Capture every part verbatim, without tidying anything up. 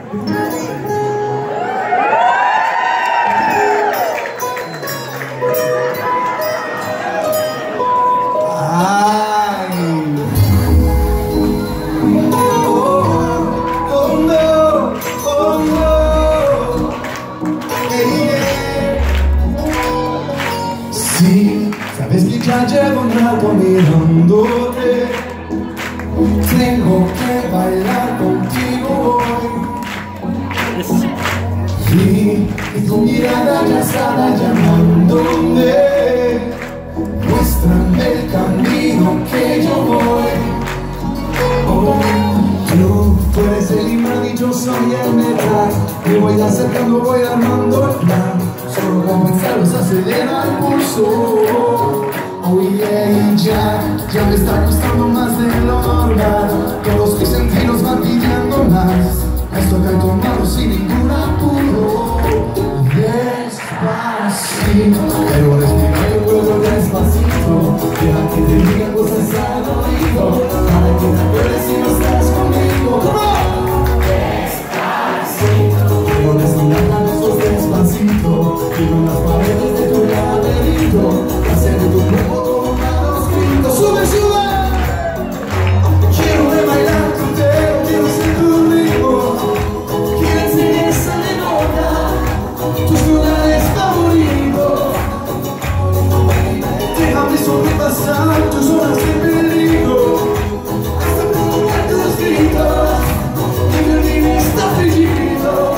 Sí, sabes que ya llevo un rato mirándote. Tengo que bailar contigo hoy. Y, y tu mirada ya estaba llamándome. Muéstrame el camino que yo voy. Oh, tú, tú eres el imán y yo soy el metal. Me voy acercando, voy armando el plan. Solo comenzarlos acelera el pulso. Oh yeah, ya, ya me está costando más de lo normal. Todos mis sentidos van pidiendo más. Esto que he tomado sin ningún apuro. Despacito, pero respira y luego despacito. Deja que te diga cosas al oído, para que te acuerdes si no estás conmigo. Despacito, pero respira los dos despacito. Y con las paredes de tu laberinto, hacer de tu cuerpo todo un manuscrito. ¡Sube, sube! Quiero ver bailar tu dedo, quiero ser tu ritmo. Quiero enseñar esa memoria, tus lugares favoritos. Déjame sobrepasar tus horas de peligro, hasta provocar tus gritos. Y mi vida está apellido.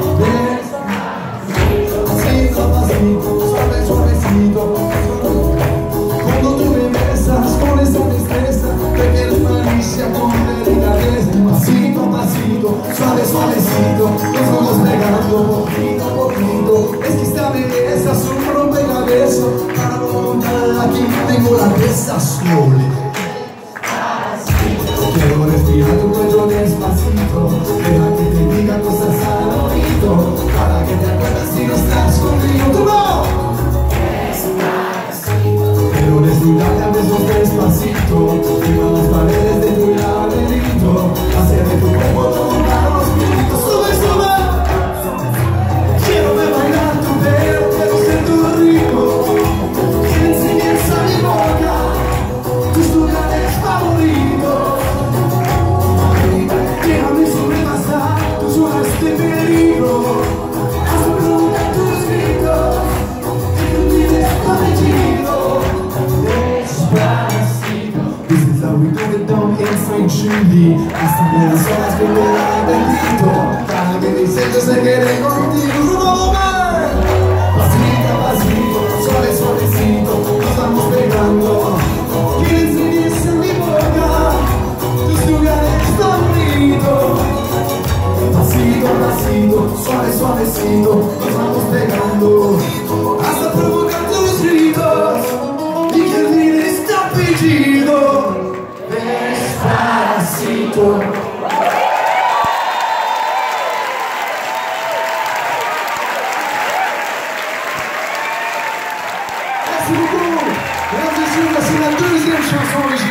Despacito, pasito, suave, suavecito. Cuando tú me besas con esa destreza, requieres malicia con delicadeza. Pasito a pasito, suave, suavecito, nos vamos pegando poquito a poquito. Es que esta belleza es un rompecabezas. Para montar aquí tengo la pieza slowly. Quiero respirar tu cuello despacito. Deja que te diga cosas al oído, para que te acuerdes si no estás conmigo. ¡Tú no! Quiero desnudarte a besos despacito. Lleva las paredes de tu laberinto, hacer de tu cuerpo todo un manuscrito. ¡Sube, sube! Quiero ver bailar tu dedo, quiero ser tu ritmo. Quiero enseñar a mi boca tus lugares favoritos. Déjame sobrepasar tus horas de peligro, hasta provocar tus gritos. Y tu vida está apellido. Despacito. This is how we do it down inside Julie. Hasta que las horas que me dan bendito, para que mi sello se quede contigo. ¡No más! Pasito a pasito, suave, suavecito, nos vamos pegando. Quiero enseñarse en mi boca tus lugares favoritos. Pasito a pasito, suave, suavecito, nos vamos pegando, hasta provocar tus gritos. Y que olvide este apellido. Despacito. Merci beaucoup. Mesdames et messieurs, voici la deuxième chanson originale.